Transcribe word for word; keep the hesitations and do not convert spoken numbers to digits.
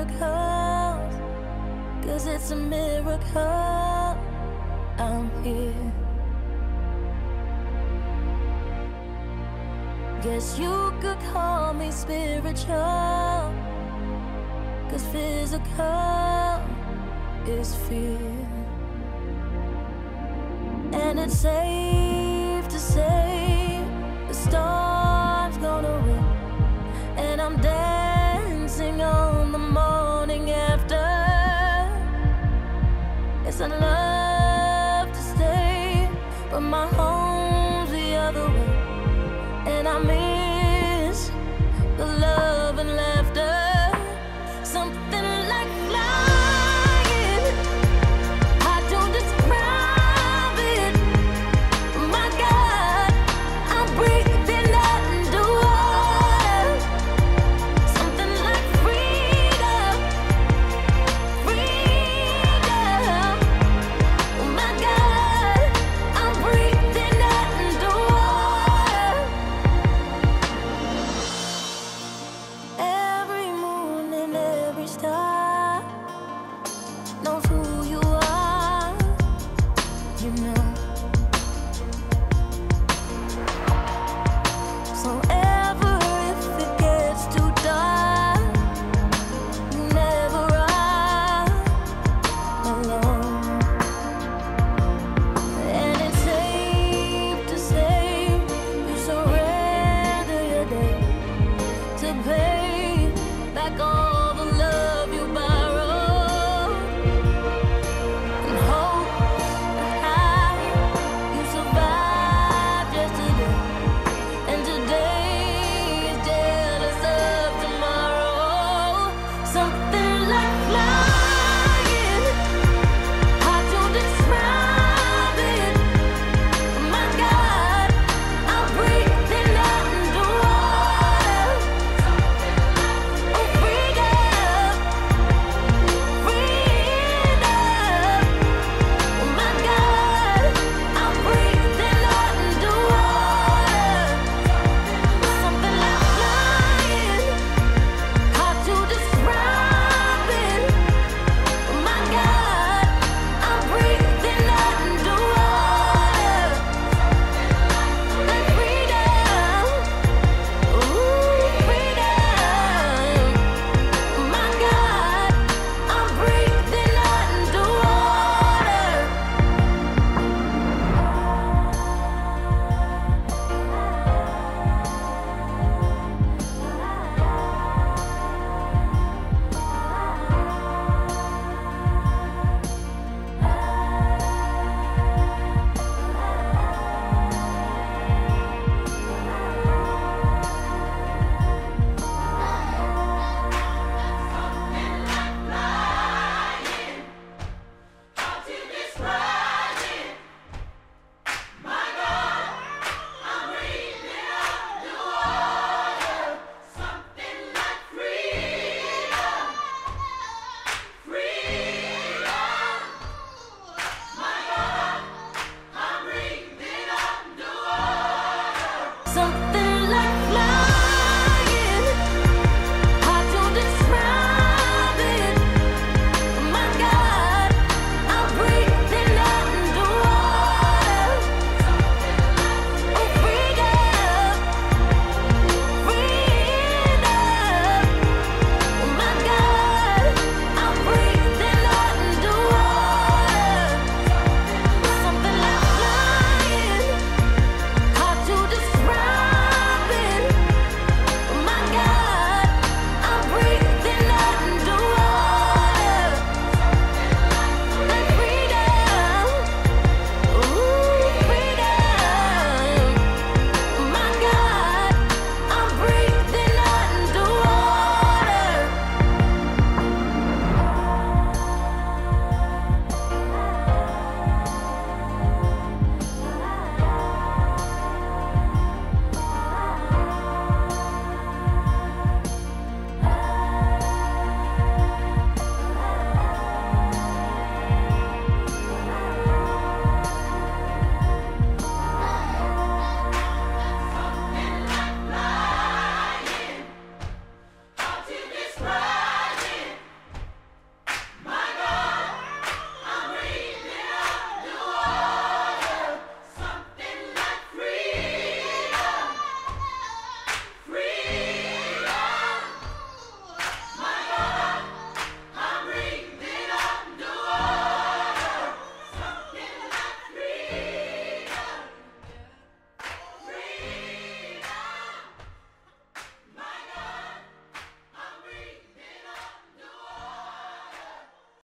miracles, 'cause it's a miracle I'm here. Guess you could call me spiritual, 'cause physical is fear. And it's safe to say the storm's gonna win, and I'm dancing on the morning after. It's a love to stay, but my home's the other way, and I miss the love and laughter. Something like flying, I don't describe it. My God, I'm breathing underwater. Something like freedom, freedom. My God, I'm breathing underwater. Every moon and every star knows who you are, you know. So ever if it gets too dark, you never are alone. And it's safe to say you surrender your day to pay back on